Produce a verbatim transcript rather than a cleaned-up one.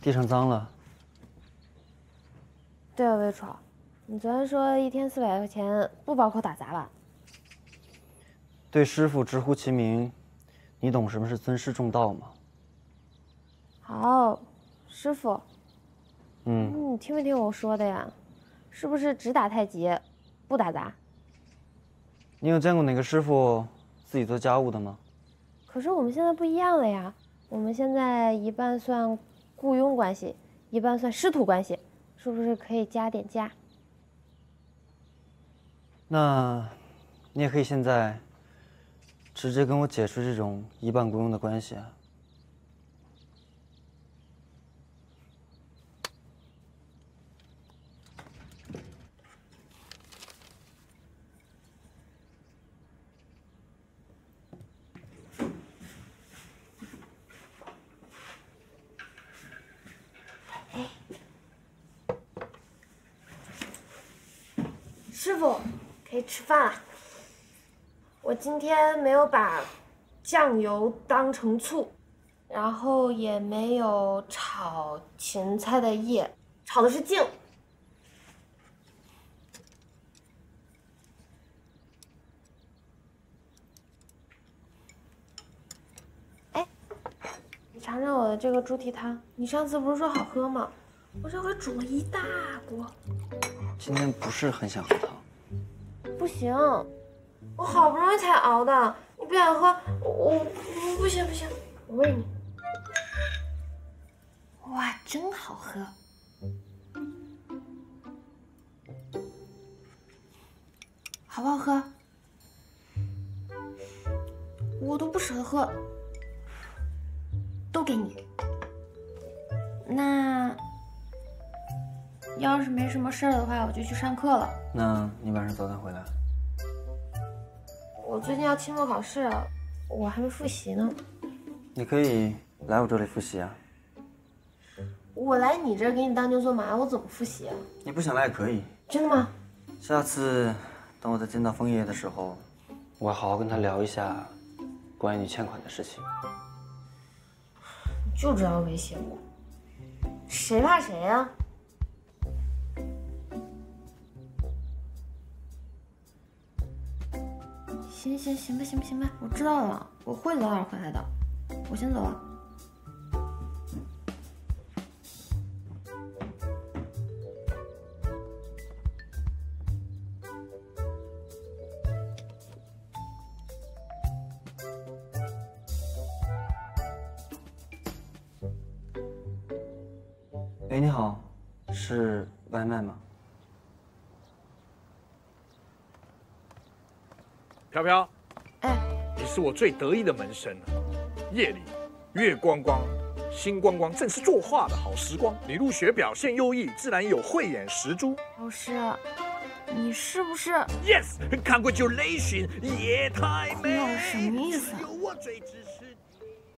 地上脏了。 对啊，魏楚，你昨天说一天四百块钱不包括打杂吧？ 对师傅直呼其名，你懂什么是尊师重道吗？ 好，师傅。 嗯， 你听没听我说的呀？是不是只打太极，不打杂？ 你有见过哪个师傅自己做家务的吗？ 可是我们现在不一样了呀，我们现在一半算雇佣关系，一半算师徒关系，是不是可以加点价？ 那，你也可以现在直接跟我解释这种一半雇佣的关系啊。 师傅，可以吃饭了。我今天没有把酱油当成醋，然后也没有炒芹菜的叶，炒的是茎。哎，你尝尝我的这个猪蹄汤，你上次不是说好喝吗？我这回煮了一大锅。 今天不是很想喝汤。 不行，我好不容易才熬的，你不想喝，我我不行不行，我喂你。哇，真好喝！好不好喝？我都不舍得喝，都给你。那要是没什么事儿的话，我就去上课了。 那你晚上早点回来。 我最近要期末考试，我还没复习呢。 你可以来我这里复习啊。 我来你这儿给你当牛做马，我怎么复习啊？ 你不想来也可以。 真的吗？ 下次等我再见到枫叶的时候，我会好好跟他聊一下关于你欠款的事情。 你就知道威胁我，谁怕谁呀？行行行吧行吧行吧，我知道了，我会早点回来的。我先走了。 哎，你好，是外卖吗？ 飘飘， 哎， 你是我最得意的门生了。夜里月光光，星光光，正是作画的好时光。你入学表现优异，自然有慧眼识珠。 老师，你是不是 ？Yes， Congratulations， 也太美。 老师什么意思？ 只有我最知